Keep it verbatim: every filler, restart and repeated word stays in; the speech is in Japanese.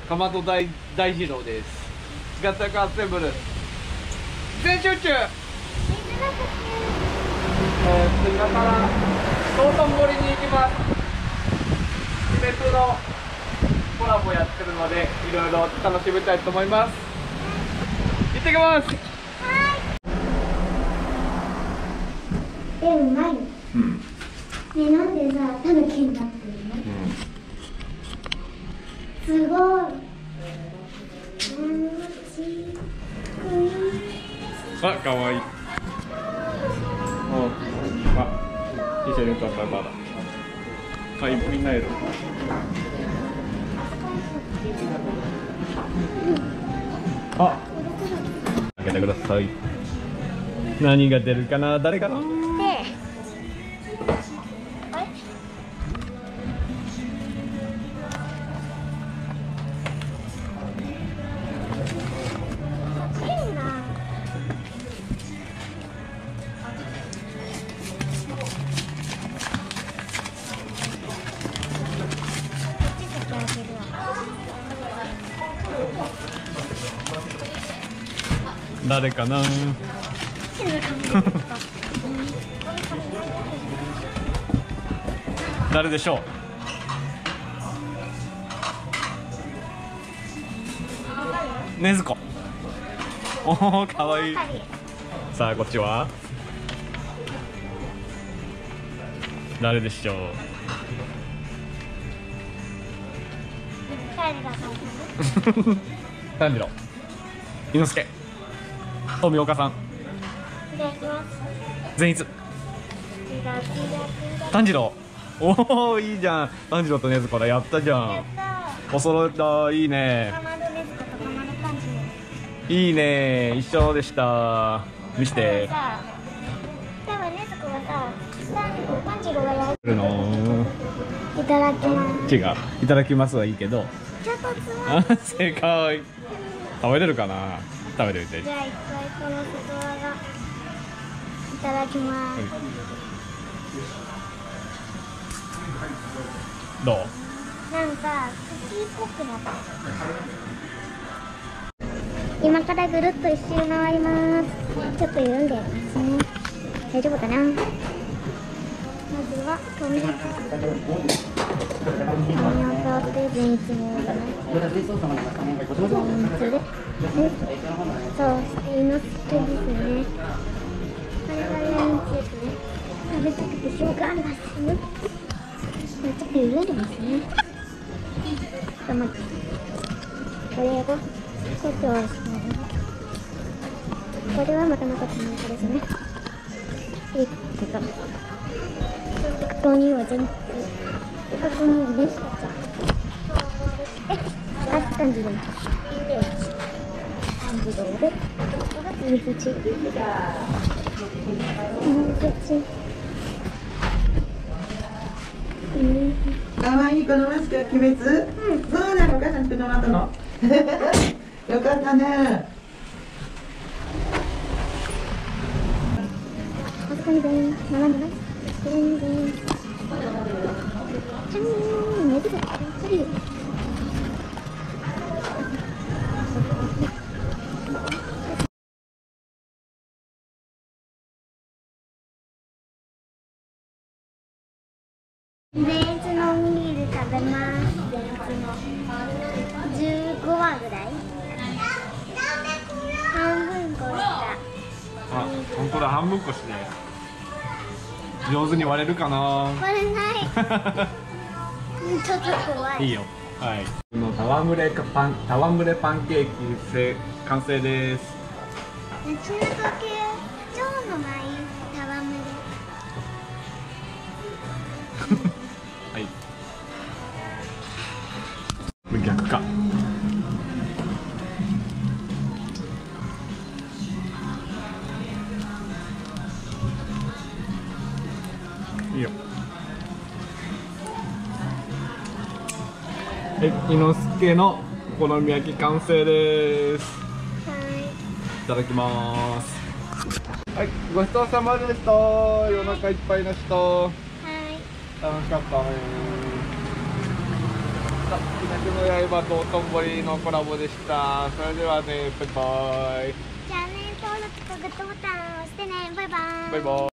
かまど大大二郎です。ガタカアッセンブル全集中。えー、今から道頓堀に行きます。イベントのコラボやってるので、いろいろ楽しみたいと思います。行ってきます。 でもないの。 うん。 ね、なんでさ、タヌキになってるの？うん、すごい。 あ、かわいい。あ、一緒に歌ったまだ。はい、みんなやる。あ、開けてください。何が出るかな、誰かな。誰かな。誰でしょう。ねずこ。おお、かわいい。さあ、こっちは誰でしょう。炭治郎、伊之助、富岡さん、善逸、炭治郎。おお、いいじゃん。炭治郎とねずこだ。やったじゃん。お揃えた。いいね。いいね。一緒でした。見して。 多分ねずこがさ、炭治郎がやるの。 いただきます。 違う。いただきますはいいけど。 ちょっとつま。 正解。食べれるかな。食べてみて。 じゃあ一回この外側がいただきます。 どう？ なんかクッキーっぽくなった。今からぐるっと一周回ります。ちょっと緩んでやりますね。大丈夫かな。まずはトミトミを通って全一にやります。全一で、そうして伊之助ですね。これが全一ですね。食べたくてしょうがあります。ちょっと揺れるんですね。ちょっと待って。これがこっちを押します。これはまたまた小麦粉ですね。えっと適当には全部ここにはね、え、あ、炭治郎炭治郎で水口水口かわいいこのマスクは鬼滅、うん、そうなの。お母さん作ってもらったのよかったね。 あそこに全員並んでます。全員全員チャンネルがやっぱりベースのおにぎり食べます。ベースのじゅうごわぐらい。半分こした。 あ、本当だ。半分こして上手に割れるかな。 割れないちょっと怖い。 いいよ。はい。この戯れかパン戯れパンケーキせ完成です。 中華系超のがいい。戯れはい。逆か。いいよ。はい、伊之助のお好み焼き完成です。 はい。 いただきます。はい、ごちそうさまでした。お腹いっぱいの人。 はい。 楽しかったね。 鬼滅の刃とトンボリのコラボでした。それではね、バイバイ。 じゃあね、登録とグッドボタン押してね。バイバイ。 バイバイ。